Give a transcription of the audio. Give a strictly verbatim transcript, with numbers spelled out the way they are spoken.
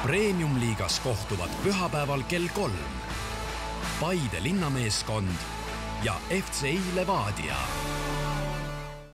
Premium-liigas kohtuvad pühapäeval kell kolm Paide linnameeskond ja F C I Levadia.